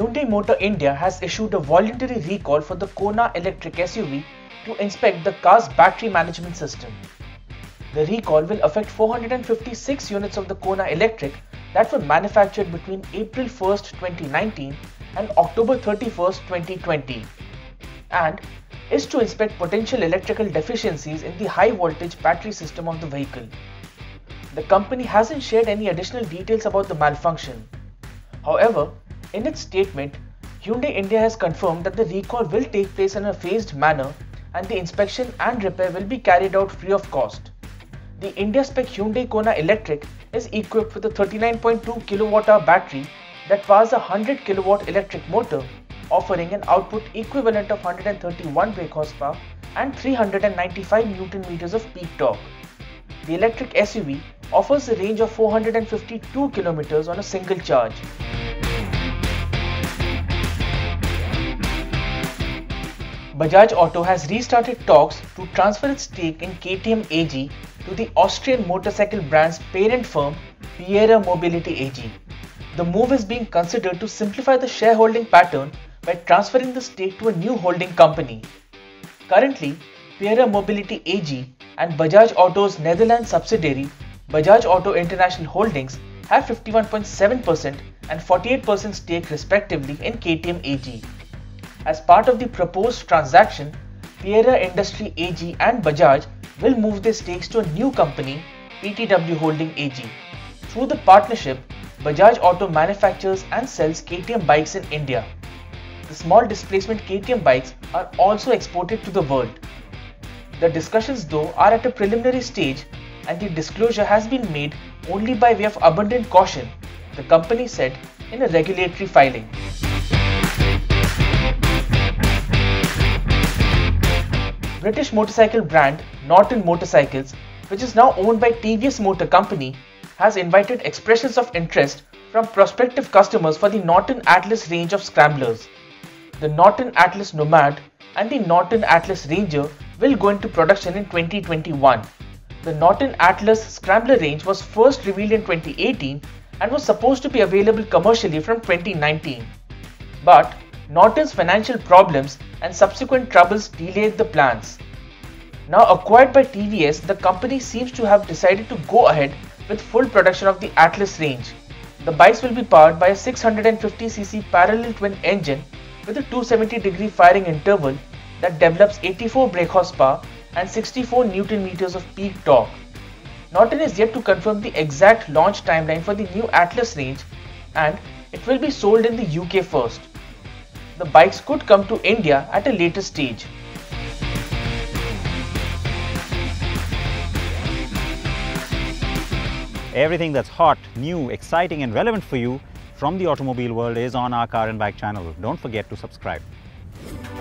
Hyundai Motor India has issued a voluntary recall for the Kona electric SUV to inspect the car's battery management system. The recall will affect 456 units of the Kona electric that were manufactured between April 1st, 2019 and October 31st, 2020, and is to inspect potential electrical deficiencies in the high voltage battery system of the vehicle. The company hasn't shared any additional details about the malfunction. However, in its statement, Hyundai India has confirmed that the recall will take place in a phased manner and the inspection and repair will be carried out free of cost. The India-spec Hyundai Kona Electric is equipped with a 39.2 kWh battery that powers a 100 kW electric motor, offering an output equivalent of 131 brake horsepower and 395 Nm of peak torque. The electric SUV offers a range of 452 km on a single charge. Bajaj Auto has restarted talks to transfer its stake in KTM AG to the Austrian motorcycle brand's parent firm Pierer Mobility AG. The move is being considered to simplify the shareholding pattern by transferring the stake to a new holding company. Currently, Pierer Mobility AG and Bajaj Auto's Netherlands subsidiary Bajaj Auto International Holdings have 51.7% and 48% stake respectively in KTM AG. As part of the proposed transaction, Pierer Industry AG and Bajaj will move their stakes to a new company, PTW Holding AG. Through the partnership, Bajaj Auto manufactures and sells KTM bikes in India. The small displacement KTM bikes are also exported to the world. The discussions though are at a preliminary stage and the disclosure has been made only by way of abundant caution, the company said in a regulatory filing. British motorcycle brand Norton Motorcycles, which is now owned by TVS Motor Company, has invited expressions of interest from prospective customers for the Norton Atlas range of scramblers. The Norton Atlas Nomad and the Norton Atlas Ranger will go into production in 2021. The Norton Atlas Scrambler range was first revealed in 2018 and was supposed to be available commercially from 2019. But Norton's financial problems and subsequent troubles delayed the plans. Now acquired by TVS, the company seems to have decided to go ahead with full production of the Atlas range. The bikes will be powered by a 650cc parallel twin engine with a 270-degree firing interval that develops 84 brake horsepower and 64 Nm of peak torque. Norton is yet to confirm the exact launch timeline for the new Atlas range, and it will be sold in the UK first. The bikes could come to India at a later stage. Everything that's hot, new, exciting and relevant for you from the automobile world is on our Car and Bike channel. Don't forget to subscribe.